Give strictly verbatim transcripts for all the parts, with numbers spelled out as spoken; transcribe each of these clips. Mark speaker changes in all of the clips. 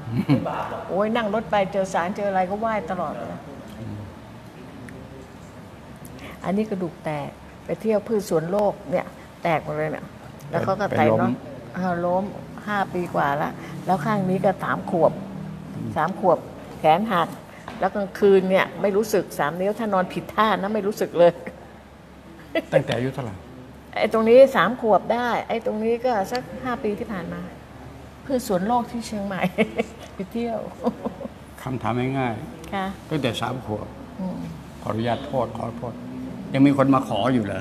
Speaker 1: โอ้ยนั่งรถไปเจอสารเจออะไรก็ไหว้ตลอดเลยอันนี้กระดูกแตกไปเที่ยวพืชสวนโลกเนี่ยแตกหมดเลยเนี่ยแล้วเขาก็ไตเนาะล้มห้าปีกว่าแล้วแล้วข้างนี้ก็สามขวบสามขวบแขนหักแล้วกลางคืนเนี่ยไม่รู้สึกสามนิ้วถ้านอนผิดท่านะไม่รู้สึกเลย
Speaker 2: ตั้งแต่อายุเท่าไหร่
Speaker 1: ไอ้ตรงนี้สามขวบได้ไอ้ตรงนี้ก็สักห้าปีที่ผ่านมาพืชสวนโลกที่เชียงใหม่ไปเที่ยว
Speaker 2: คำถามง่าย
Speaker 1: ๆค่ะ
Speaker 2: ตั้งแต่สามขวบขออนุญาตโทษขอโทษยังมีคนมาขออยู่เหรอ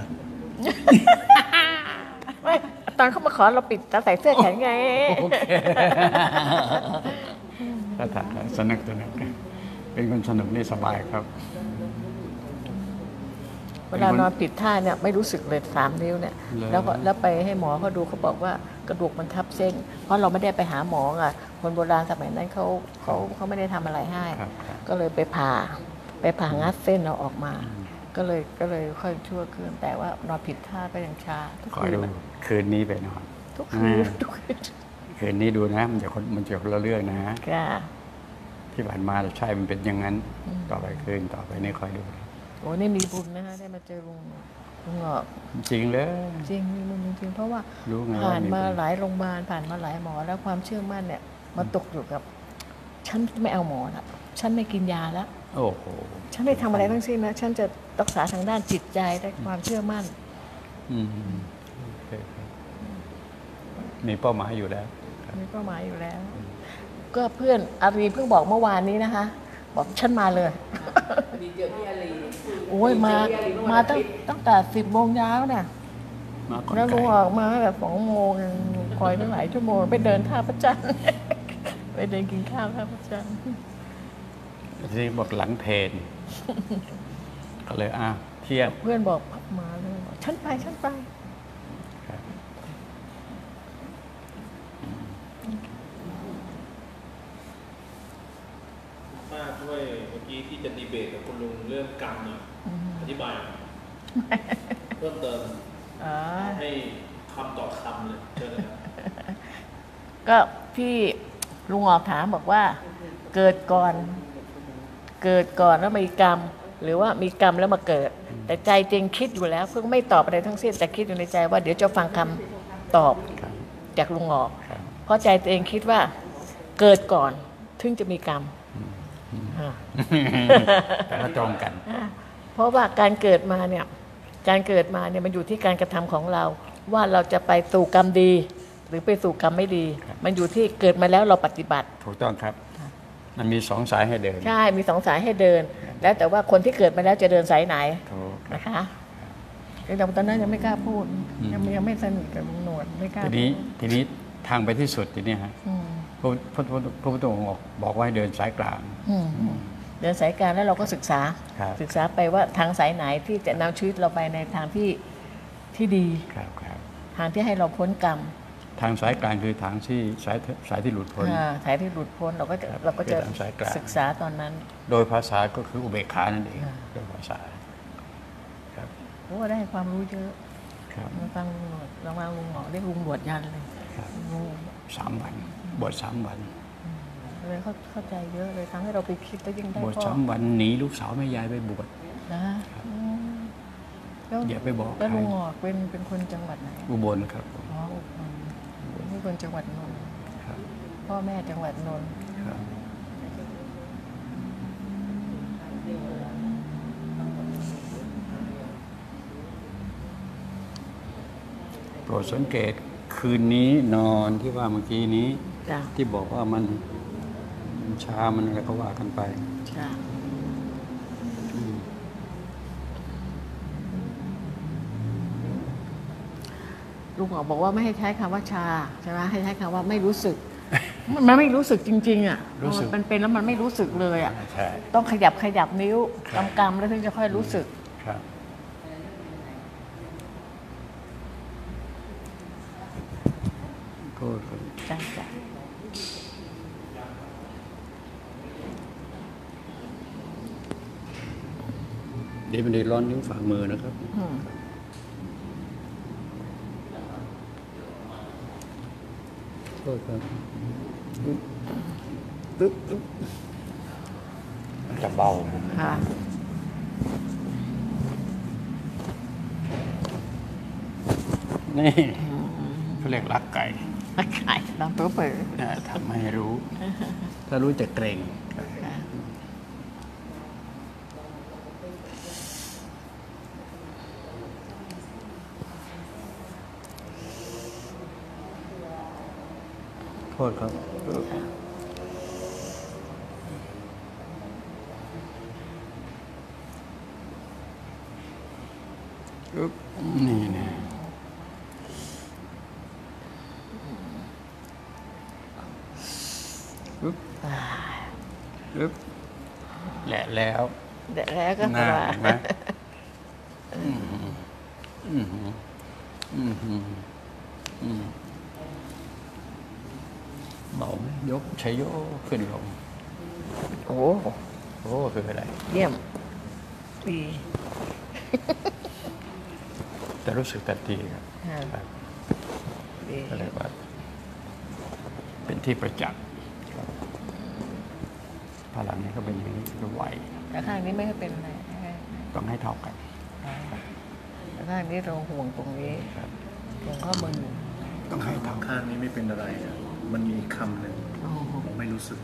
Speaker 1: ไม่ตอนเขามาขอเราปิดตาใส่เสื้อแขนไง
Speaker 2: โอเคถ้าถามสนุกสนุกเป็นคนสนุกนี่สบายครับ
Speaker 1: เวลานอนผิดท่าเนี่ยไม่รู้สึกเลยสามนิ้วเนี่ยแล้วก็แล้วไปให้หมอเขาดูเขาบอกว่ากระดูกมันทับเส้นเพราะเราไม่ได้ไปหาหมออ่ะคนโบราณสมัยนั้นเขาเขาเขาไม่ได้ทำอะไรให้ก็เลยไปผ่าไปผ่างัดเส้นเราออกมาก็เลยก็เลยค่อยชั่วคืนแต่ว่านอนผิดท่าก็ยังชาทุกคืน
Speaker 2: คืนนี้ไปนอน
Speaker 1: ทุกคืนทุกคืน
Speaker 2: คืนนี้ดูนะมันจะคนมันจะคนละเรื่องนะที่ผ่านมาใช่มันเป็นอย่างนั้นต่อไปคืนต่อไปนี่คอยดู
Speaker 1: โอ้นี่มีบุญนะฮะได้มาเจอลุงลุงหงอก
Speaker 2: จริงเลย
Speaker 1: จริงมีบุญจริงเพราะว่าผ่านมาหลายโรงพยาบาลผ่านมาหลายหมอแล้วความเชื่อมั่นเนี่ยมาตกอยู่กับฉันไม่เอาหมอละฉันไม่กินยาแล้ว
Speaker 2: โอ้โห
Speaker 1: ฉันไม่ทำอะไรทั้งสิ้นนะฉันจะรักษาทางด้านจิตใจและความเชื่อมั่น
Speaker 2: มีเป้าหมายอยู่แล้ว
Speaker 1: มีเป้าหมายอยู่แล้วก็เพื่อนอารีเพิ่งบอกเมื่อวานนี้นะคะบอกฉันมาเลย
Speaker 3: มีเจอพี่อารี
Speaker 1: โอ้ยมามาตั้งตั้งแต่สิบโมงเช้าเนี่ยแล้วลุงออกมาแบบสองโมงคอยตั้งหลายชั่วโมงไปเดินท่าพระจันทร์ไปเดินกินข้าวท่าพระจันทร์
Speaker 2: ที่บอกหลังเพลนก็เลยอ่ะเที่ยง
Speaker 1: เพื่อนบอกมาเลยฉันไปฉันไป
Speaker 4: ป้าช่วยเมื่อกี้ที่จะดีเบตกับคุณลุงเรื่องกรรมเนี่ยอธิบายเพิ่มเติมให้คำต่อคำเลยเชิญเลย
Speaker 1: ก็พี่ลุงออกถามบอกว่าเกิดก่อนเกิดก่อนแล้วมีกรรมหรือว่ามีกรรมแล้วมาเกิดแต่ใจจริงคิดอยู่แล้วเพิ่งไม่ตอบอะไรทั้งสิ้นแต่คิดอยู่ในใจว่าเดี๋ยวจะฟังคำตอบจากลุงออกเพราะใจตัวเองคิดว่าเกิดก่อนถึงจะมีกรรม
Speaker 2: แต่ก็ตรงกัน
Speaker 1: เพราะว่าการเกิดมาเนี่ยการเกิดมาเนี่ยมันอยู่ที่การกระทำของเราว่าเราจะไปสู่กรรมดีหรือไปสู่กรรมไม่ดีมันอยู่ที่เกิดมาแล้วเราปฏิบัติ
Speaker 2: ถูกต้องครับมันมีสองสายให้เดิน
Speaker 1: ใช่มีสองสายให้เดินแล้วแต่ว่าคนที่เกิดมาแล้วจะเดินสายไหนนะคะแต่ตอนนั้นยังไม่กล้าพูดยังยังไม่สนิทกับลุงหนวดไม่กล้า
Speaker 2: ทีนี้ทีนี้ทางไปที่สุดทีนี้ฮะพระพระพระพุทธองค์บอกว่าให้เดินสายกลาง
Speaker 1: เดินสายกลางแล้วเราก็ศึกษาศึกษาไปว่าทางสายไหนที่จะนำชีวิตเราไปในทางที่ที่ดีทางที่ให้เราพ้นกรรม
Speaker 2: ทางสายกลางคือทางที่สายสายที่หลุดพ้น
Speaker 1: สายที่หลุดพ้นเราก็จะเราก็จะศึกษาตอนนั้น
Speaker 2: โดยภาษาก็คืออุเบกขานั่นเองโดยภาษา
Speaker 1: ครับโอ้ได้ความรู้เยอะมาฟังลุงหนวดเรามาลุงหมอได้ลุงบวชยันเลย
Speaker 2: สามวันบวชสามวัน
Speaker 1: เลยเขาเข้าใจเยอะเลยทำให้เราไปคิดแล้วยิ่งได้
Speaker 2: บวชสามวันหนีลูกสาวแม่ยายไปบวช
Speaker 1: นะ
Speaker 2: อย่าไปบอก
Speaker 1: แล้วลุงหงอกเป็นเป็นคนจังหวัดไหน
Speaker 2: อุบลครับ
Speaker 1: อ๋ออุบลนี่คนจังหวัดนนท์พ่อแม่จังหวัดนนท์
Speaker 2: โปรดสังเกตคืนนี้นอนที่ว่าเมื่อกี้นี้ที่บอกว่ามันชามันอะไรก็ว่ากันไป
Speaker 1: ลุงหมอบอกว่าไม่ให้ใช้คำว่าชาใช่ไหมให้ใช้คำว่าไม่รู้สึกมันไม่รู้สึกจริงๆอ่ะมันเป็นแล้วมันไม่รู้สึกเลยอ่ะต้องขยับขยับนิ้วกำกำแล้วถึงจะค่อยรู้สึก
Speaker 2: ก็
Speaker 1: ใช่ใช่
Speaker 2: เดี๋ยวมันได้ร้อนนิ้วฝ่ามือนะครับโทษครับตึ๊บตึ๊บมันจะเบา
Speaker 1: ค่ะ
Speaker 2: นี่เขาเรียกรักไก่
Speaker 1: ไข่ลองเปิดเปิด
Speaker 2: นะทำให้รู้ ถ้ารู้จะเกรงโทษครับอึ๊บนี่นะอึ๊บอึ๊บแหละแล้ว
Speaker 1: เดี๋ยวแล้วก็
Speaker 2: น่า
Speaker 1: ว่า
Speaker 2: เห็นไหมอืมอืมอืมอืมอืมเบาไหมยกใช้โยกขึ้นลง
Speaker 1: โอ้
Speaker 2: โอ้คืออะไร
Speaker 1: เยี่ยมดี
Speaker 2: จะรู้สึกทันทีครับ
Speaker 1: ค่ะดี
Speaker 2: ก็เรียกว่า เป็นที่ประจักษ์พลังนี้ก็เป็นอย่างนี้ก็ไหว
Speaker 1: แต่ข้างนี้ไม่ค่อยเป็นอะไร
Speaker 2: ต้องให้เท่ากัน
Speaker 1: แต่ข้างนี้เราห่วงตรงนี้ห่วงข้อมือ
Speaker 2: ต้องให้เท่ากัน
Speaker 4: ข้างนี้ไม่เป็นอะไรอะมันมีคำหนึ่ง
Speaker 1: โอ้โห
Speaker 4: ผมไม่รู้สึก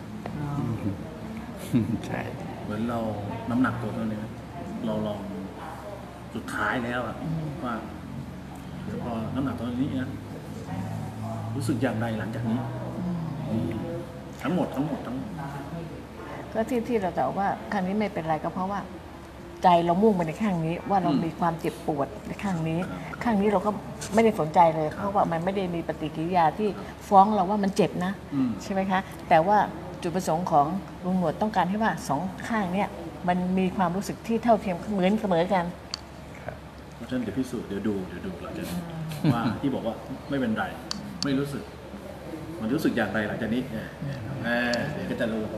Speaker 2: ใช่
Speaker 4: เหมือนเราน้ำหนักตัวเท่านี้เราลองสุดท้ายแล้วอะว่าเดี๋ยวพอน้ำหนักตัวนี้นะรู้สึกอย่างไรหลังจากนี้ทั้งหมดทั้งหมดทั้งหมด
Speaker 1: ก็ที่ที่เราจะบอกว่าข้างนี้ไม่เป็นไรก็เพราะว่า ใจเรามุ่งไปในข้างนี้ ว่าเรามีความเจ็บปวดในข้างนี้ ข้างนี้เราก็ไม่ได้สนใจเลย เพราะว่ามันไม่ได้มีปฏิกิริยาที่ฟ้องเราว่ามันเจ็บนะ
Speaker 4: อืม
Speaker 1: ใช่ไหมคะ แต่ว่าจุดประสงค์ของลุงหนวดต้องการให้ว่าสองข้างเนี่ยมันมีความรู้สึกที่เท่าเทียมเหมือนเสมอกัน
Speaker 4: เพราะฉะนั้นเดี๋ยวพิสูจน์เดี๋ยวดูเดี๋ยวดูหลังจากนี้ว่าที่บอกว่าไม่เป็นไร ไม่รู้สึก มันรู้สึกอย่างไรหลังจากนี้เนี่ยเออเดี๋ยวก็จะรู้ครับ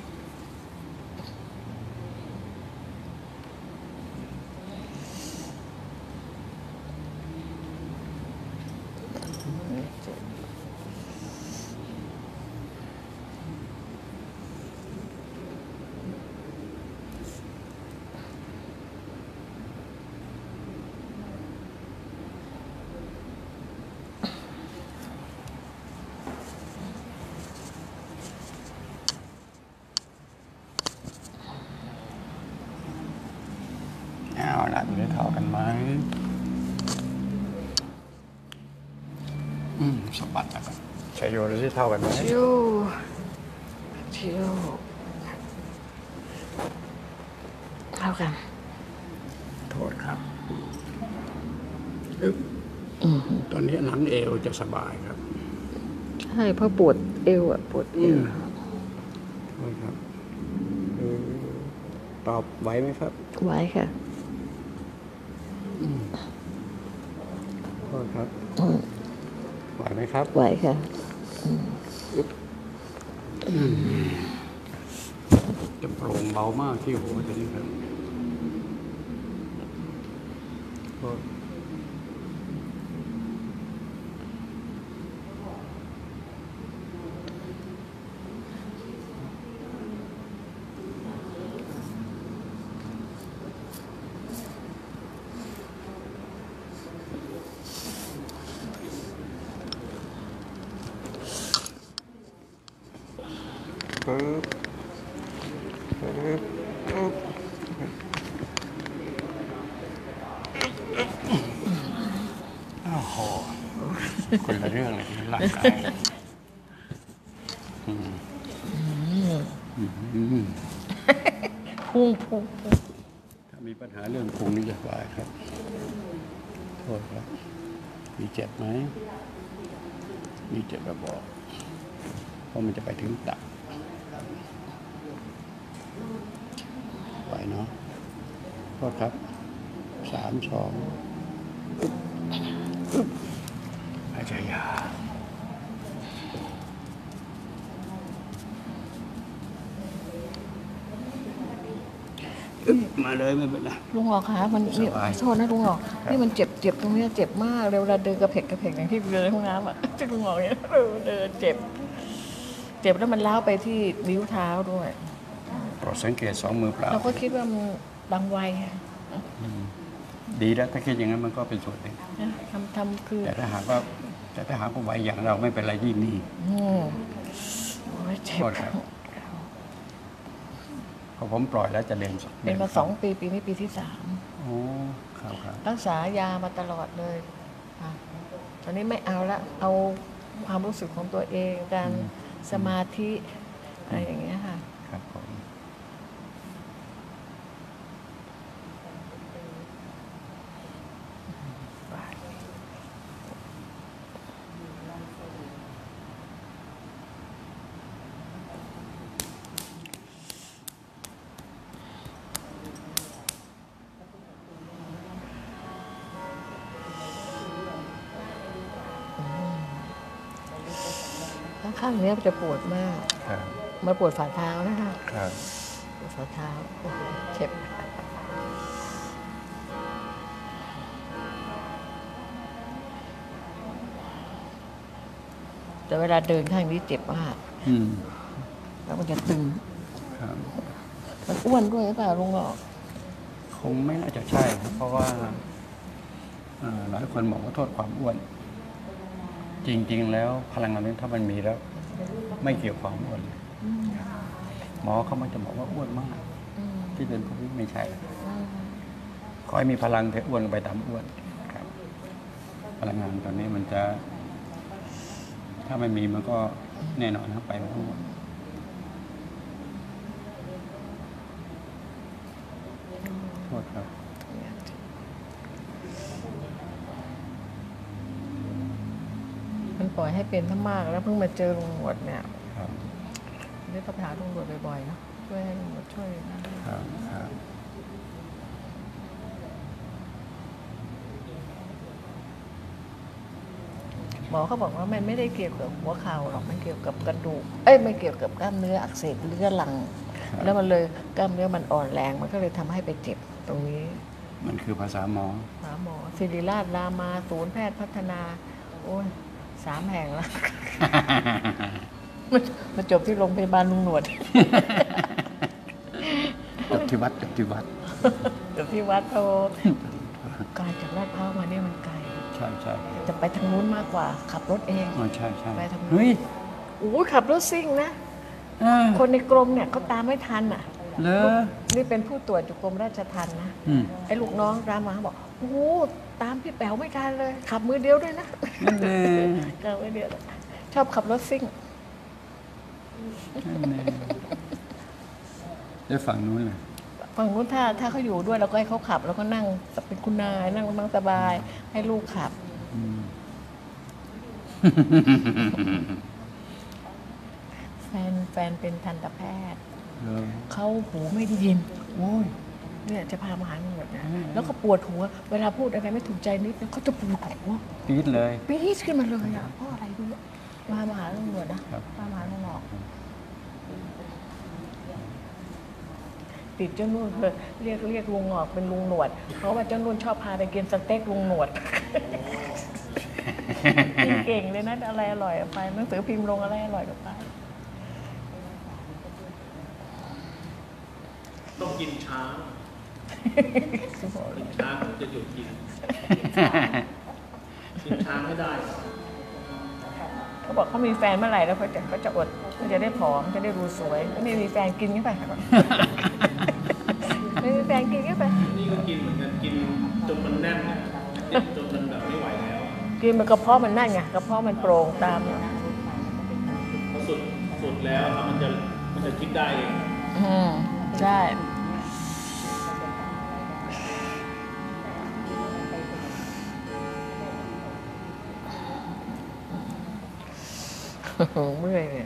Speaker 2: เอาละได้เท่ากันไหมอืมสมบัตินะครับใช้โยนได้เท่ากันไหม
Speaker 1: ชิวชิวเท่ากัน
Speaker 2: โทษครับอึ๊บตอนนี้หลังเอวจะสบายครับ
Speaker 1: ใช่เพราะปวดเอวอะปวดเอว
Speaker 2: โทษครับเออตอบไหวไหมครับ
Speaker 1: ไว้ค่ะ
Speaker 2: โทษครับไหวไหมครับ
Speaker 1: ไหวค่ะ
Speaker 2: จะโปร่งเบามากที่หัวตัวนี้ครับโทษปึ๊บปึ๊บปึ๊บโอ้โหคนละเรื่องเลยร่างกายอืมอืม
Speaker 1: พุ่งพุ่งพุ่ง
Speaker 2: ถ้ามีปัญหาเรื่องพุงนี่จะสบายครับ โทษครับ มีเจ็บไหม มีเจ็บก็บอก เพราะมันจะไปถึงตับไหวเนาะโทษครับ สามสองปึ๊บปึ๊บหายใจยาวอึ๊บมาเลยไม่เป็นไร
Speaker 1: ลุงหรอกคะมันนี่
Speaker 2: สบาย
Speaker 1: โทษนะลุงหรอกนี่มันเจ็บเจ็บตรงเนี้ยเจ็บมากเวลาเดินกระเพกกระเพกอย่างที่เดินในห้องน้ำอ่ะที่ลุงหรอกเนี่ยเออเดินเจ็บเจ็บแล้วมันล้าวไปที่นิ้วเท้าด้วย
Speaker 2: โปรดสังเกตสองมือเปล่า
Speaker 1: เราก็คิดว่ามันดังไวอะ
Speaker 2: ดีแล้วถ้าคิดอย่างนั้นมันก็เป็นส่วนหนึ่ง
Speaker 1: นะทำทำคือ
Speaker 2: แต่ถ้าหากว่าแต่ถ้าหากว่าไวอย่างเราไม่เป็นไรยิ่งนี่
Speaker 1: อืมโอ้ยเจ็บ
Speaker 2: โทษครับ พอผมปล่อยแล้วจะเดิน
Speaker 1: เป็นมาสองปีปีนี้ปีที่สาม
Speaker 2: โอ้ครับครับ
Speaker 1: รักษายามาตลอดเลยค่ะตอนนี้ไม่เอาละเอาความรู้สึกของตัวเองการสมาธิอะไรอย่างเงี้ยค่ะ
Speaker 2: ครับผม
Speaker 1: ข้างๆเนี้ยจะปวดมาก
Speaker 2: ครับ
Speaker 1: มาปวดฝ่าเท้านะคะ
Speaker 2: ครับ
Speaker 1: ปวดฝ่าเท้าโอ้โหเจ็บแต่เวลาเดินข้างนี้เจ็บมาก
Speaker 2: อืม
Speaker 1: แล้วมันจะตึง
Speaker 2: ครับ
Speaker 1: มันอ้วนด้วยหรือเปล่าลุงหรอก
Speaker 2: คงไม่น่าจะใช่ครับเพราะว่าเอ่อหลายคนบอกว่าโทษความอ้วน จริง ๆ แล้วพลังงานนี้ถ้ามันมีแล้ว ไม่เกี่ยวกับความอ้วนเลยหมอเขามักจะบอกว่าอ้วนมาก ที่เป็นพวกนี้ไม่ใช่ ขอให้มีพลังเถอะอ้วนก็ไปตามอ้วนครับ พลังงานตอนนี้มันจะ ถ้าไม่มีมันก็แน่นอนครับไปไม่อ้วนโทษครับ
Speaker 1: มันปล่อยให้เป็นทั้งมากแล้วเพิ่งมาเจอลุงหนวดเนี่ย
Speaker 2: ครับ
Speaker 1: ได้ต้องไปหาลุงหนวดบ่อยๆเนอะช่วยให้ลุงหนวดช่วยนะครับ
Speaker 2: ครับ
Speaker 1: หมอเขาบอกว่ามันไม่ได้เกี่ยวกับหัวเข่าหรอกมันเกี่ยวกับกระดูกเอ้ยไม่เกี่ยวกับกล้ามเนื้ออักเสบเรื้อรัง แล้วมันเลยกล้ามเนื้อมันอ่อนแรงมันก็เลยทำให้ไปเจ็บตรงนี้
Speaker 2: มันคือภาษาหมอ
Speaker 1: หาหมอศิริราชรามาศูนย์แพทย์พัฒนา โอ้ยสามแห่งแล้ว มันมาจบที่โรงพยาบาลลุงหนวด
Speaker 2: จบที่วัดจบที่วัด
Speaker 1: จบที่วัดโตไกลจากลาดพร้าวมาเนี่ยมันไกล
Speaker 2: ใช่ใช่
Speaker 1: จะไปทางนู้นมากกว่า ขับรถเอง
Speaker 2: อ๋อใช่ใช่
Speaker 1: ไปทางนู้น
Speaker 2: เฮ้ย
Speaker 1: โอ้ยขับรถซิ่งนะ
Speaker 2: อ่า
Speaker 1: คนในกรมเนี่ยเขาตามไม่ทันอ่ะ
Speaker 2: เลอ
Speaker 1: นี่เป็นผู้ตรวจอยู่กรมราชทัณฑ์นะ
Speaker 2: อืม
Speaker 1: ไอ้ลูกน้องตามมาบอกโอ้โหตามพี่แป๋วไม่ทันเลย ขับมือเดียวด้วยนะ
Speaker 2: นั่นเลย
Speaker 1: ขับมือเดียวชอบขับรถซิ่ง
Speaker 2: นั่นเลยแล้วฝั่งนู้นล่ะ
Speaker 1: ฝั่งนู้นถ้าถ้าเขาอยู่ด้วยเราก็ให้เขาขับ แล้วก็นั่งเป็นคุณนายนั่งนั่งสบาย ให้ลูกขับ
Speaker 2: อืม
Speaker 1: แฟนแฟนเป็นทันตแพทย์
Speaker 2: เลอ
Speaker 1: เขาหูไม่ได้ยินโอ้ยเนี่ยจะพามาหาหนวดนะแล้วก็ปวดหัว เวลาพูดอะไรไม่ถูกใจนิดนึงเขาจะปวดหัว
Speaker 2: ปี๊ดเลย
Speaker 1: ปี๊ดขึ้นมาเลยอ่ะเพราะอะไรดูอะมามาหาลุงหนวดนะครับ มามาหาลุงหนอกติดเจ้านุ่นเลยเรียกเรียกลุงหงอกเป็นลุงหนวด เพราะว่าเจ้านุ่นชอบพาไปกินสเต็กลุงหนวด กินเก่งเลยนะอะไรอร่อยไปหนังสือพิมพ์ลงอะไรอร่อยก็ไป
Speaker 4: ต้องกินช้ากินช้าถึงจะหยุดกิน กินช้าไม่ได้
Speaker 1: เขาบอกเขามีแฟนเมื่อไหร่แล้วเขาจะเขาจะอดเขาจะได้ผอมจะได้ดูสวยไม่มีแฟนกินเข้าไป ไม่มีแฟนกินเข้าไป
Speaker 4: นี่ก็กินเหมือนกันกินจนมันแน่นเนี่ยกินจนมันแบบไม่ไหวแล้ว
Speaker 1: กินมันกระเพาะมันนั่นไงกระเพาะมันโปร่งตาม
Speaker 4: พอสุดสุดแล้วครับมันจะมันจะคิดได้เอง
Speaker 1: อืมใช่เมื่อยเนี่ย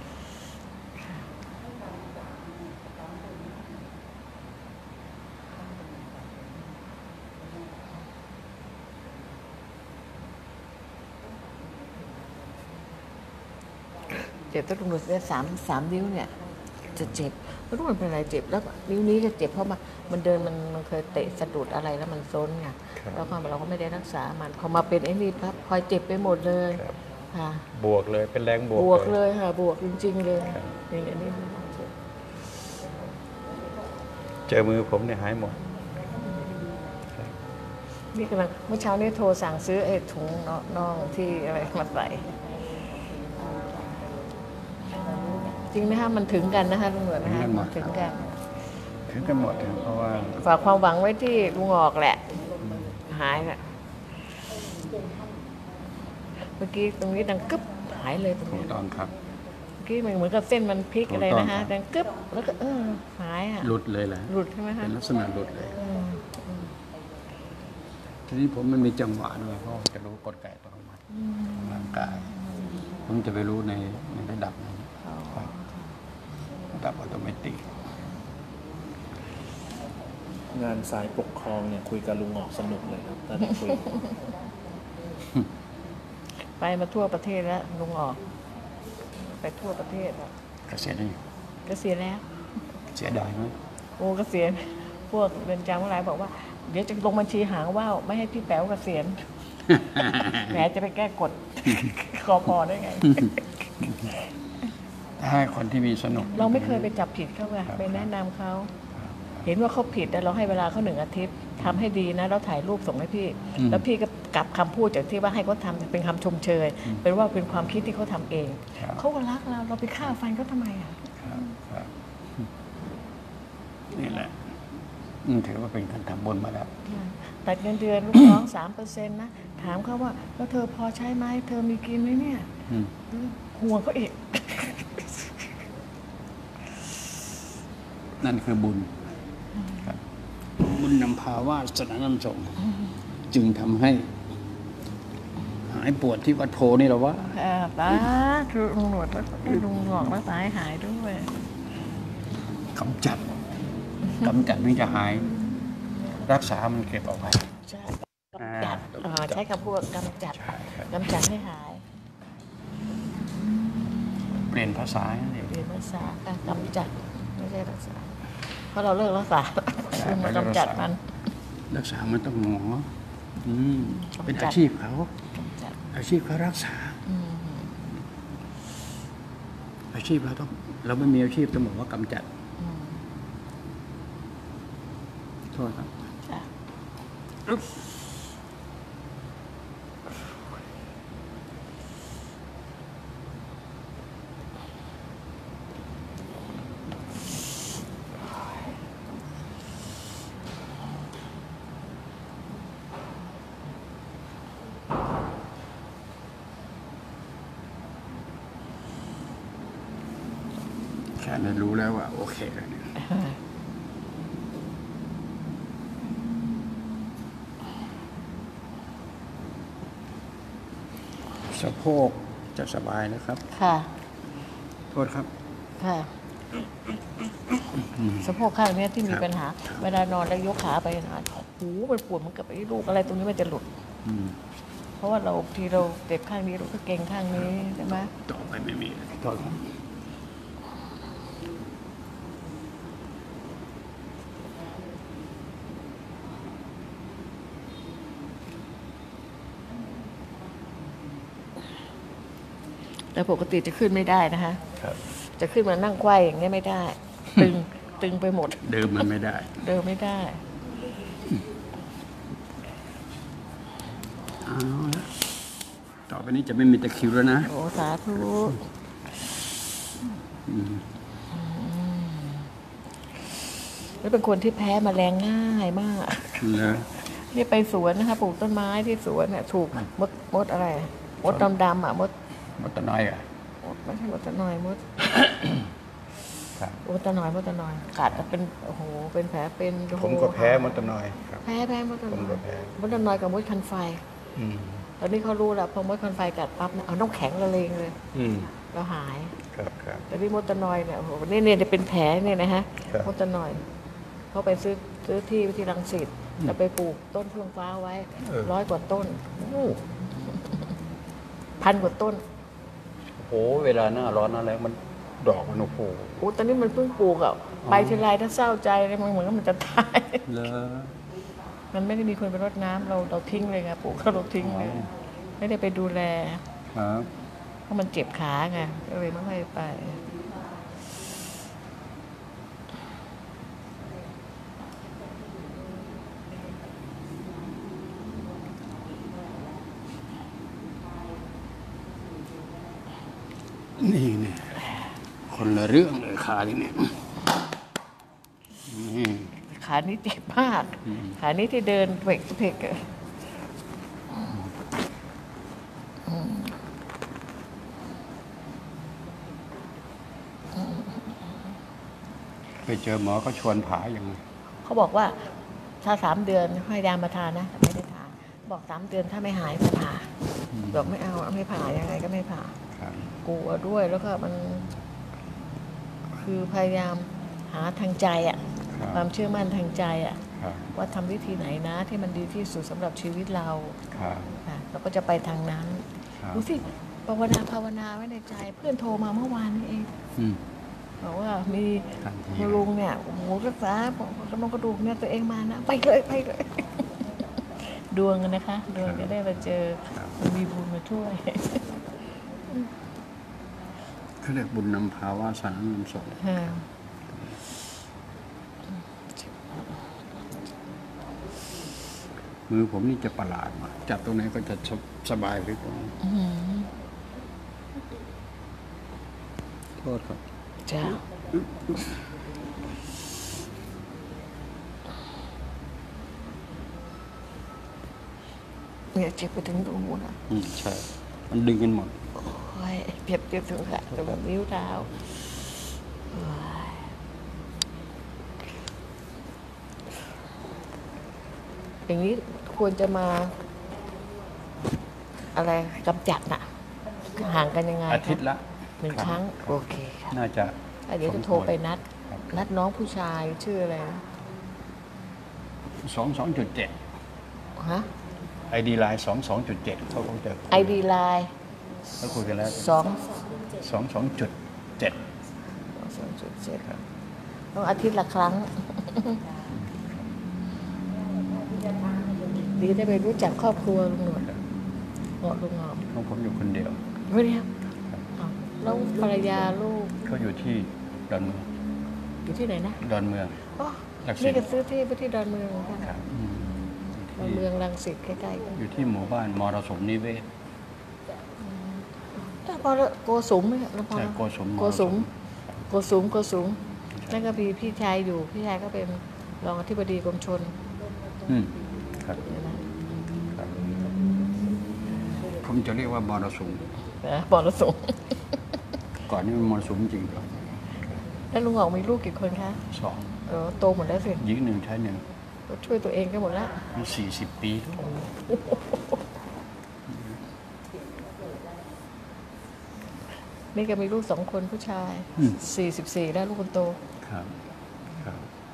Speaker 1: เจ็บถ้าลุงหนวดเนี่ยสามสามนิ้วเนี่ย จะเจ็บไม่รู้มันเป็นอะไรเจ็บแล้วนิ้วนี้ก็เจ็บเพราะมันมันเดินมันมันเคยเตะสะดุดอะไรแล้วมันซนไงแล้วก็เราก็ไม่ได้รักษามันพอมาเป็นไอ้นี่ปั๊บคอยเจ็บไปหมดเลย พค่ะ
Speaker 2: บวกเลยเป็นแรงบวก
Speaker 1: บวกเลยค่ะ บวกจริงๆเลยอย่างนี้
Speaker 2: เจอมือผมเนี่ยหายหมด
Speaker 1: นี่กำลังเมื่อเช้านี้โทรสั่งซื้อไอ้ถุงน่องที่อะไรมาใส่จริงนะคะมันถึงกันนะคะลุงหนวดนะคะมันถึงกัน
Speaker 2: ถึงกันหมดนะเพราะว่า
Speaker 1: ฝากความหวังไว้ที่ลุงออกแหละ หายแหละเมื่อกี้ตรงนี้ดังกึ๊บหายเลยตรง
Speaker 2: ถู
Speaker 1: นี้
Speaker 2: กต้องครับ
Speaker 1: เมื่อกี้มันเหมือนกับเส้นมันพลิก
Speaker 2: ถูกต้อง
Speaker 1: อะไรนะคะ
Speaker 2: ครับ
Speaker 1: ดังกึ๊บแล้วก็เออหายอ่ะ
Speaker 2: หลุดเลยแหละ
Speaker 1: หลุดใช่ไหมคะ
Speaker 2: เป็นลักษณะหลุดเลย
Speaker 1: อืม
Speaker 2: ทีนี้ผมมันมีจังหวะด้วยเพราะผมจะรู้กลไกตัวของมันของร่างกาย ผมจะไปรู้ในในระดับนั้นครับระดับอัตโนมัติ
Speaker 4: งานสายปกครองเนี่ยคุยกับลุงออกสนุกเลยครับตอนนี้คุย
Speaker 1: ไปมาทั่วประเทศแล้วลุงออก ไปทั่วประเทศแล้ว
Speaker 2: เกษียณแล้วอยู่
Speaker 1: เกษียณแล้ว
Speaker 2: เสียดายไหม
Speaker 1: โอ้เกษียณพวกเรือนจำอะไรบอกว่า เดี๋ยวจะลงบัญชีหางว่าวไม่ให้พี่แป๋วเกษียณ แหมจะไปแก้กฎ คอพอได้ไง
Speaker 2: ถ้าให้คนที่มีสนุก
Speaker 1: เราไม่เคยไปจับผิดเขาไงไปแนะนำเขา เห็นว่าเขาผิดแต่เราให้เวลาเขาหนึ่งอาทิตย์ทำให้ดีนะเราถ่ายรูปส่งให้พี่ แล้วพี่ก็กลับคำพูดจากที่ว่าให้เขาทำเป็นคำชมเชย เป็นว่าเป็นความคิดที่เขาทำเอง
Speaker 2: ครับ
Speaker 1: เขาก็รักเราเราไปฆ่าฟันเขาทำไมอ่ะ
Speaker 2: ครับครับนี่แหละอืมถือว่าเป็นการทำบุญมาแล้ว
Speaker 1: ตัดเงินเดือนลูกน้องสามเปอร์เซ็นต์นะถามเขาว่าแล้วเธอพอใช้ไหมเธอมีกินไหมเนี่ย
Speaker 2: อืม
Speaker 1: ห่วงเขาอีก
Speaker 2: นั่นคือบุญครับบุญนำพาวาสนานำส่งจึงทำให้ หายปวดที่วัดโพนี่หรอวะ
Speaker 1: อ่าตาคือลุงหนวดแล้วลุงหงอกรักษาให้หายด้วย
Speaker 2: กำจัดกำจัดมันจะหาย รักษามันเก็บเอาไว้
Speaker 1: ใช่กำจัดอ่าใช้คำพูดว่ากำจัด
Speaker 2: ใช่ครับ
Speaker 1: กำจัดให้หาย
Speaker 2: เปลี่ยนภาษานั่นเอง
Speaker 1: เรียนรักษาอ่ะกำจัดไม่ใช่รักษา เพราะเราเลิกรักษา
Speaker 2: ใช่
Speaker 1: คือมากำจัดมัน
Speaker 2: รักษามันต้องหมออืม
Speaker 1: กำจัด
Speaker 2: เป็นอาชีพเขา
Speaker 1: กำจัด
Speaker 2: อาชีพเขารักษา
Speaker 1: อืม
Speaker 2: อาชีพเราต้อง เราไม่มีอาชีพต้องบอกว่ากำจัด
Speaker 1: อืม
Speaker 2: โทษครับ
Speaker 1: จ้ะ
Speaker 2: แค่นั้นรู้แล้วว่า โอเคแล้วเนี่ยสะโพกจะสบายนะครับ
Speaker 1: ค่ะ
Speaker 2: โทษครับ
Speaker 1: ค่ะสะโพกข้างเนี้ยที่มี
Speaker 2: ครับ
Speaker 1: ปัญหา เวลานอนแล้วยกขาไปนานหูมันปวดมันกับไอ้ลูกอะไรตรงนี้มันจะหลุด
Speaker 2: อืม
Speaker 1: เพราะว่าเราทีเราเจ็บข้างนี้เราก็เก่งข้างนี้ใช่ไหม
Speaker 2: ต่อไปไม่มีโทษครับ
Speaker 1: แต่ปกติจะขึ้นไม่ได้นะคะ
Speaker 2: ครับ
Speaker 1: จะขึ้นมานั่งไขว้อย่างเงี้ยไม่ได้ ตึง ตึงไปหมด
Speaker 2: เดิมมันไม่ได้
Speaker 1: เดินไม่ได้
Speaker 2: เอาละต่อไปนี้จะไม่มีตะคริวแล้วนะ
Speaker 1: โอ้สาธุแล้วเป็นคนที่แพ้แมลงง่ายมาก
Speaker 2: เหรอ
Speaker 1: นี่ไปสวนนะคะปลูกต้นไม้ที่สวนเนี่ยถูกมดมดอะไรมดดำดำๆอ่ะมด
Speaker 2: มดตะน้อยอ่ะ
Speaker 1: มดไม่ใช่มดตะนอยมด
Speaker 2: ครับ
Speaker 1: มดตะนอยมดตะนอยกัดแล้วเป็นโอ้โหเป็นแผลเป็นโอ้โห
Speaker 2: ผมก็แพ้มดตะน้อยครับ
Speaker 1: แพ้แพ้มดตะน
Speaker 2: ผม
Speaker 1: อ
Speaker 2: ก็
Speaker 1: ย
Speaker 2: แพ้
Speaker 1: มดตะนอยกับมดคันไฟ
Speaker 2: อืม
Speaker 1: ตอนนี้เขารู้แล้วพอมดคันไฟกัดปั๊บเนี่ยเอาน้ำแข็งละเลงเลย
Speaker 2: อืม
Speaker 1: เราหาย
Speaker 2: ครับครับ
Speaker 1: แต่ที่มดตะนอยเนี่ยโอ้โหนี่เนี่ยจะเป็นแผลเนี่ยนะฮะ
Speaker 2: ครับ
Speaker 1: มดตะนอยเขาไปซื้อซื้อที่ที่รังสิตแล้วไปปลูกต้นเฟื่องฟ้าไว้ร้อยกว่าต้นอู้พันกว่าต้น
Speaker 2: โอ้โหเวลาหน้าร้อนหน้าแรงมันดอกมันโอ้โห
Speaker 1: โอ้ตอนนี้มันเพิ่งปลูกอ่ะไปทีไรถ้าเศร้าใจเลยมันเหมือนกับมันจะตาย
Speaker 2: เลอ
Speaker 1: มันไม่ได้มีคนไปรดน้ำเราเราทิ้งเลยไงปลูกเขาเราทิ้งเลยไม่ได้ไปดูแล
Speaker 2: ครับ
Speaker 1: เพราะมันเจ็บขาไงก็เลยไม่ค่อยไป
Speaker 2: นี่เนี่ยคนละเรื่องเลยขาที่เนี่ยนี่
Speaker 1: ขานี้เจ็บมากขานี้ที่เดินเพกเพกอะ
Speaker 2: ไปเจอหมอก็ชวนผาอย่างไง
Speaker 1: เขาบอกว่าถ้าสามเดือนให้ยามาทานนะแต่ไม่ได้ทานบอกสามเดือนถ้าไม่หายก็ผ่าบอกไม่เอาไม่ผ่ายังไงก็ไม่ผ่า
Speaker 2: ครับ
Speaker 1: กลัวด้วยแล้วก็มัน คือพยายามหาทางใจอะ
Speaker 2: ครับ
Speaker 1: ความเชื่อมั่นทางใจอะ
Speaker 2: ครับ
Speaker 1: ว่าทำวิธีไหนนะ ที่มันดีที่สุดสำหรับชีวิตเรา
Speaker 2: ครับ
Speaker 1: ค่ะเราก็จะไปทางนั้น
Speaker 2: ครับ
Speaker 1: ดูสิภาวนาภาวนาไว้ในใจ เพื่อนโทรมาเมื่อวานนี้เอง
Speaker 2: อืม
Speaker 1: บอกว่ามี
Speaker 2: ทันที
Speaker 1: คุณลุงเนี่ยโอ้โหรักษาบอกกระดูกกระดูกเนี่ยตัวเองมานะไปเลยไปเลย ดวงอะนะคะ ดวงจะได้มาเจอมันมีบุญมาช่วย
Speaker 2: เขาเรียกบุญนำพาวาสนานำส่ง
Speaker 1: ค่ะ
Speaker 2: มือผมนี่จะประหลาดมากจับตรงไหนก็จะสสบายเลยตรงนี้
Speaker 1: อื้อหือ
Speaker 2: โทษครับ
Speaker 1: จ้าเนี่ยเจ็บไปถึงตรงนู้นอ่ะ
Speaker 2: อืมใช่ มันดึงกันหมด
Speaker 1: โอ้ยเจ็บเจ็บถึงขาถึงแบบนิ้วเท้าโอ้ยอย่างนี้ควรจะมา อะไรกำจัดน่ะ ห่างกันยังไง
Speaker 2: อาทิตย์ละ
Speaker 1: หนึ่งครั้ง โอเคค่ะ
Speaker 2: น่าจะ
Speaker 1: อ่ะเดี๋ยวจะโทรไปนัด
Speaker 2: ครับ
Speaker 1: นัดน้องผู้ชายชื่ออะไรนะ
Speaker 2: สองสองจุดเจ็ด
Speaker 1: ฮะ
Speaker 2: ไอดีไลน์สองสองจุดเจ็ดเขาคงจะ
Speaker 1: ไอดีไลน์
Speaker 2: เขาคุยกันแล้ว
Speaker 1: สอง
Speaker 2: สองสองจุดเจ็ด
Speaker 1: สองจุดเจ็ดต้องอาทิตย์ละครั้ง ดีได้ไปรู้จักครอบครัวลุงหนวดเหมาะลุงหอม
Speaker 2: ของผมอยู่คนเดียว
Speaker 1: ไม่ได้ครับอ้าวแล้วภรรยาลูก
Speaker 2: เขาอยู่ที่ดอนเมือง
Speaker 1: อยู่ที่ไหนนะ
Speaker 2: ดอนเมือง
Speaker 1: อ๋อ
Speaker 2: รังสิต
Speaker 1: นี่ก็ซื้อที่ไปที่ดอนเมืองเหมือนกัน
Speaker 2: ครับอืม
Speaker 1: ดอนเมืองรังสิตใกล้ๆกัน
Speaker 2: อยู่ที่หมู่บ้านมรสมนิเวศ
Speaker 1: แต่พอแล้วโกสุมไหมแล้วพอ
Speaker 2: ใช่
Speaker 1: แล้ว
Speaker 2: โกสุม
Speaker 1: โกสุมโกสุมโกสุมนั่นก็มีพี่ชายอยู่พี่ชายก็เป็นรองอธิบดีกรมชล
Speaker 2: อืมครับ
Speaker 1: เนี่ยนะครับ
Speaker 2: ผมจะเรียกว่ามรสุม
Speaker 1: นะบอลสุม
Speaker 2: ก่อนนี้มันมรสุมจริงครับ
Speaker 1: แล้วลุงออกมีลูกกี่คนคะ
Speaker 2: สอง
Speaker 1: เออโตหมดแล้วสิ
Speaker 2: หญิงหนึ่งชายหนึ่ง
Speaker 1: ก็ช่วยตัวเองกันหมดแล้ว
Speaker 2: มีสี่สิบปีทุกคน
Speaker 1: นี่ก็มีลูกสองคนผู้ชายสี่สิบสี่แล้วลูกคนโต
Speaker 2: ครับครับ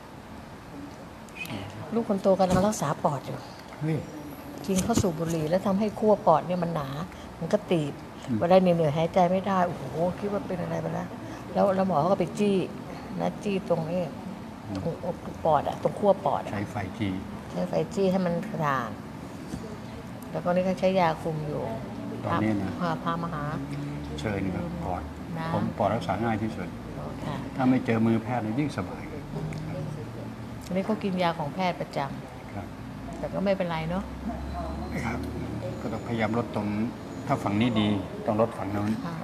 Speaker 1: ลูกคนโตกำลังรักษาปอดอยู่
Speaker 2: เฮ้ย
Speaker 1: กินเข้าสู่บุหรี่แล้วทำให้ขั้วปอดเนี่ยมันหนา มันก็ตีบเวลาเหนื่อยๆหายใจไม่ได้โอ้โหคิดว่าเป็นอะไรไปแล้วแล้วแล้วหมอเขาก็ไปจี้นะจี้ตรงนี้ตรงอกปอดอะตรงขั้วปอดอะ
Speaker 2: ใช้ไฟจี
Speaker 1: ใช้ไฟจี้ให้มันกระด่างแล้วก็นี่ก็ใช้ยาคุมอยู่
Speaker 2: ตอนนี้นะ
Speaker 1: พาพามาหา
Speaker 2: เชิญครับปอด
Speaker 1: นะ
Speaker 2: ผมปอดรักษาง่ายที่สุด
Speaker 1: ค่ะ
Speaker 2: ถ้าไม่เจอมือแพทย์เลยยิ่งสบาย
Speaker 1: อันนี้เขากินยาของแพทย์ประจ
Speaker 2: ครับ
Speaker 1: ำแต่ก็ไม่เป็นไรเนาะ
Speaker 2: ครับ ก็ต้องพยายามลดตรง ถ้าฝั่งนี้ดีต้องลดฝั่งโน้น
Speaker 1: ค่ะ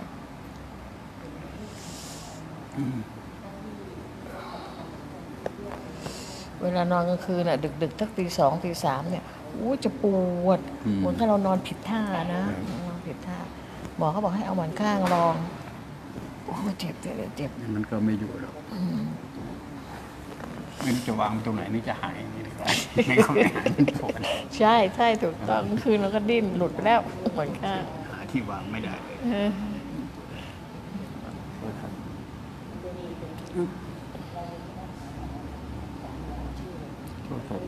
Speaker 1: เวลานอนกลางคืนน่ะ ดึกๆทักตีสองตีสามเนี่ยอู้จะปวด
Speaker 2: อืม
Speaker 1: เหมือนถ้าเรานอนผิดท่านะนอนผิดท่าหมอเขาบอกให้เอาหมอนข้างรองโอ้เจ็บเจ็บเจ็บ
Speaker 2: มันก็ไม่อยู่หรอกไม่รู้จะวางตรงไหนนี่จะหายนี่ดีกว่าไม่เข้าไปหามันปวด
Speaker 1: ใช่ใช่ถูกต้องกลางคืนเราก็ดิ้นหลุดไปแล้วหมอนข้าง
Speaker 2: หาที่วางไม่ได้เลย
Speaker 1: เออ
Speaker 2: โทษครับ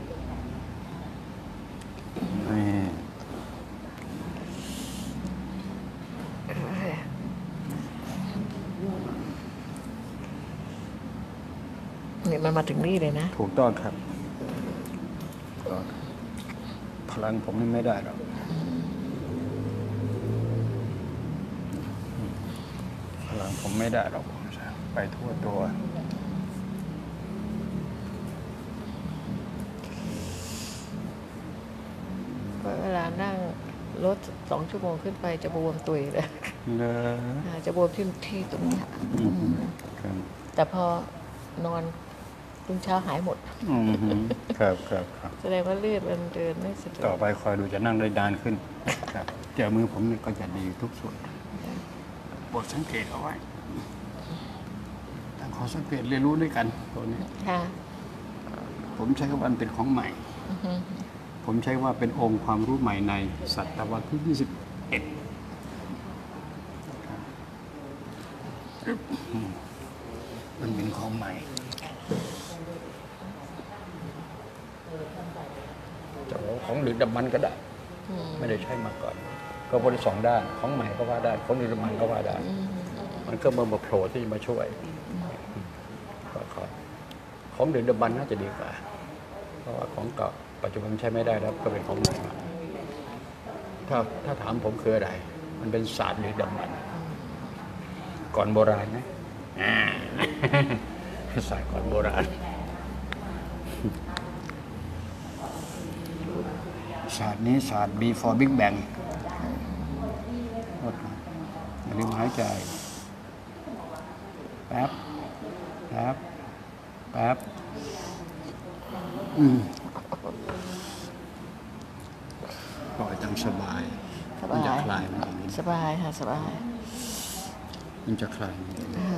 Speaker 2: นี่
Speaker 1: เนี่ยมันมาถึงนี่เลยนะ
Speaker 2: ถูกต้องครับก็พลังผมนี่ไม่ได้หรอกผมไม่ได้หรอกไปทั่วตัว
Speaker 1: เวลานั่งรถสองชั่วโมงขึ้นไปจะบวมตุยเลย
Speaker 2: เล
Speaker 1: อ่าจะบวมที่ที่ตรงเนี้ย
Speaker 2: อืมครับ
Speaker 1: แต่พอนอนรุ่งเช้าหายหมด
Speaker 2: อืมครับครับครับ
Speaker 1: แสดงว่าเลือดมันเดินไม่สะดว
Speaker 2: ต่อก ไปคอยดูจะนั่งได้นานขึ้นครับเจอมือผมนี่ก็จะดีทุกส่วนบทสังเกตเอาไว้ตั้งขอสังเกตเรียนรู้ด้วยกันตัวนี้
Speaker 1: ค่ะ
Speaker 2: ผมใช้คำว่ามันเป็นของใหม่ ผมใช้ว่าเป็นองค์ความรู้ใหม่ในศตวรรษที่ ยี่สิบเอ็ด มันเป็นของใหม่จะบอกว่าของดึกดำบรรพ์ก็ได้ ไม่ได้ใช้มาก่อน ก็บริสองด้าน ของใหม่ก็ว่าได้ ของดึกดำบรรพ์ก็ว่าได้ มันก็มาโผล่ที่มาช่วยก็ขอของดึกดำบรรพ์น่าจะดีกว่า เพราะว่าของเก่าปัจจุบันใช้ไม่ได้แล้วก็เป็นของใหม่มาถ้าถ้าถามผมคืออะไร มันเป็นศาสตร์ดึกดำบรรพ์ก่อนโบราณนะอ่า ศาสตร์ก่อนโบราณศาสตร์นี้ศาสตร์ before Big Bang อย่าลืมหายใจแป๊บแป๊บแป๊บอืมปล่อยตามสบาย
Speaker 1: ส
Speaker 2: มัน
Speaker 1: บา
Speaker 2: จะ
Speaker 1: ย
Speaker 2: คลายมันอย่างนี้
Speaker 1: สบายค่ะสบาย
Speaker 2: มันจะคลายมันอย่างนี้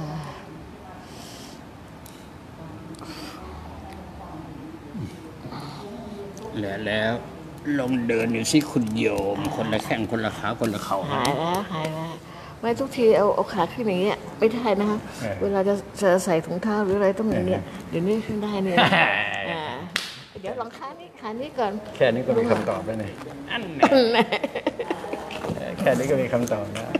Speaker 2: และแล้วลองเดินอยู่สิคุณโยม คนละแข้งคนละขาคนละเข่า
Speaker 1: หายแล้วหายแล้วไม่ทุกทีเอาเอาขาขึ้นอย่างเงี้ยไม่ได้นะคะ
Speaker 2: เออ
Speaker 1: เวลาจะจะใส่ถุงเท้าหรืออะไรต้องอย่างเงี้ยเดี๋ยวนี้ขึ้นได้เนี่ยอ่าเดี๋ยวลองขานี้ขานี้ก่อน
Speaker 2: แค่นี้ก็มีคำตอบแล้วเนี่ยอันแน่แค่นี้ก็มีคำตอบแล้ว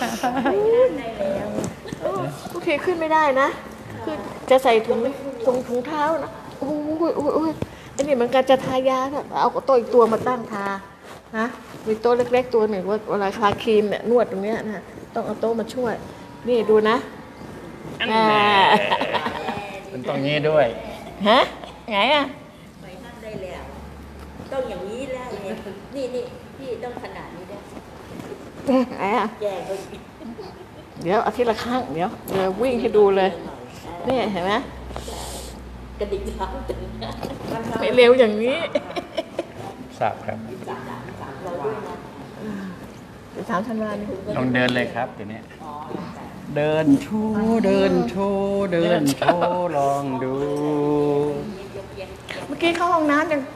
Speaker 1: โอ้ทุกทีขึ้นไม่ได้นะคือจะใส่ถุงถุงถุงเท้านะโอ้ยโอ้ยโอ้ยอันนี้เหมือนกันจะทายาเอาโต๊ะอีกตัวมาตั้งทานะมีโต๊ะเล็กๆตัวหนึ่งว่าเวลาทาครีมเนี่ยนวดตรงเนี้ยนะต้องเอาโต๊ะมาช่วย นี่ดูนะอ่า
Speaker 2: มันต้องงี้ด้วย
Speaker 1: ฮะไงอ่ะ
Speaker 3: ไม่นั่งได้แล้วต้องอย่างนี้แล้วเนี่ยนี่นี่พี่ต้องขนาดนี้ได้
Speaker 1: ไงอ่ะ
Speaker 3: แย่ไป
Speaker 1: เดี๋ยวอาทิตย์ละครั้งเดี๋ยวเดี๋ยววิ่งให้ดูเลยนี่เห็นไหม
Speaker 3: กระดิกเท้าถึง
Speaker 1: ไม่เร็วอย่างนี้
Speaker 2: ทราบครับ
Speaker 3: เราด้วยนะ
Speaker 1: เดี๋ยวถามธันวานี่
Speaker 2: ลองเดินเลยครับเดี๋ยวนี้เดินโชว์เดินโชว์เดินโชว์ลองดู
Speaker 1: เมื่อกี้เข้าห้องน้ำยัง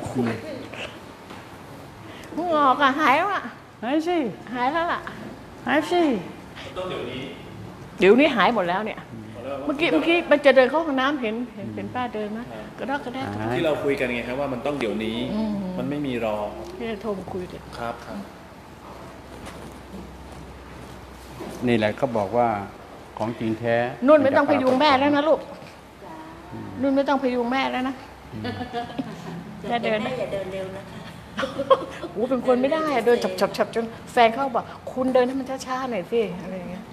Speaker 1: มึงออกอ่ะหายแล้วอ่ะ
Speaker 2: หายสิ
Speaker 1: หายแล้วล่ะ
Speaker 2: หายสิ
Speaker 4: ต้องเดี๋ยวนี้
Speaker 1: เดี๋ยวนี้หายหมดแล้วเนี่ย เมื่อกี้เมื่อกี้มันจะเดินเข้าห้องน้ำเห็นเห็นเป็นป้าเดินไหมกระดอกกระแดก
Speaker 4: ที่เราคุยกันไงครับว่ามันต้องเดี๋ยวนี้ มันไม่มีรอ
Speaker 1: พี่จะโทรมาคุยเลย
Speaker 4: ครับครับ
Speaker 2: นี่แหละเขาบอกว่าของจริงแท้
Speaker 1: นุ่นไม่ต้องพยุงแม่แล้วนะลูกนุ่นไม่ต้องพยุงแม่แล้วนะแค่เดิน
Speaker 3: แม่
Speaker 1: นะ
Speaker 3: อย่าเดินเร็วนะคะ
Speaker 1: โอ้เป็นคนไม่ได้อะเดินฉับฉับฉับจนแฟนเขาบอกคุณเดินให้มันช้าๆหน่อยสิอะไรอย่างเงี้ย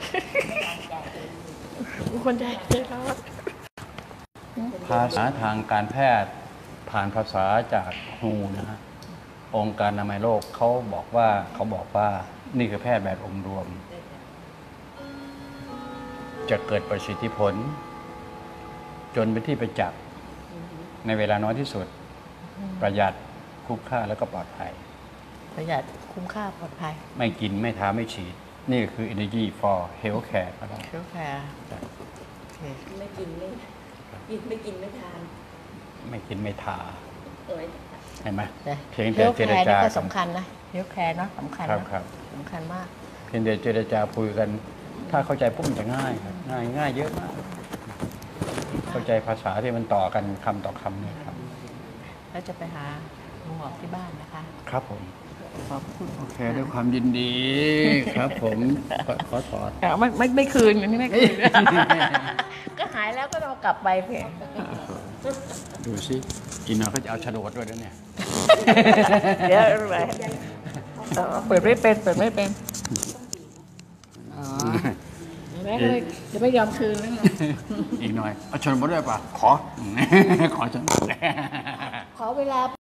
Speaker 1: เป็นคนใจใจร้อน
Speaker 2: ภาษาทางการแพทย์ผ่านภาษาจากฮูนะฮะองค์การอนามัยโลกเขาบอกว่าเขาบอกว่านี่คือแพทย์แบบองค์รวม จะเกิดประสิทธิผล จนเป็นที่ประจักษ์ในเวลาน้อยที่สุด ประหยัดคุ้มค่าแล้วก็ปลอดภัย
Speaker 1: ประหยัดคุ้มค่าปลอดภัย
Speaker 2: ไม่กินไม่ทาไม่ฉีด นี่คือ energy for healthcare ก็ได้
Speaker 1: เคี้ยวแคร์โอเค
Speaker 3: ไม่กินไม่กินไม่กินไม่ทาน
Speaker 2: ไม่กินไม่ทา
Speaker 3: เอ้ย
Speaker 2: เห็นไหม
Speaker 1: แต่
Speaker 2: เพียง
Speaker 1: เคี้
Speaker 2: แต่
Speaker 1: ยว
Speaker 2: เจ
Speaker 1: แค
Speaker 2: ร
Speaker 1: ร์
Speaker 2: จา
Speaker 1: นี่ก็
Speaker 2: กัน
Speaker 1: สำคัญนะเคี้ยวแคร์เนาะสำคัญ
Speaker 2: ครับ
Speaker 1: นะครับ สำคัญมาก
Speaker 2: เพียงแต่เจรจาคุยกัน ถ้าเข้าใจปุ๊บมันจะง่ายครับง่ายง่ายเยอะมาก เข้าใจภาษาที่มันต่อกันคำต่อคำเนี่ยครับ
Speaker 1: แล้วจะไปหาลุงหมอกที่บ้านนะคะ
Speaker 2: ครับผม
Speaker 1: ขอบคุณ
Speaker 2: โอเคด้วยความยินดี ครับผมขอขอถอด
Speaker 1: อ่ะไม่ไม่ไม่คืนอันนี้ไม่คืน ก็หายแล้วก็ต้องกลับไปเพี่
Speaker 2: ดูสิกินเอาก็จะเอาโฉนดด้วยนะเนี่ย
Speaker 1: เดี๋ยวอะไรเออเปิดไม่เป็นเปิดไม่เป็นอ๋อแม่ก็เลยจะไม่ยอมคืนแล้วไง
Speaker 2: อีกหน่อยเอาชนมาด้วยป่ะขอ ขอชน
Speaker 1: ขอเวลา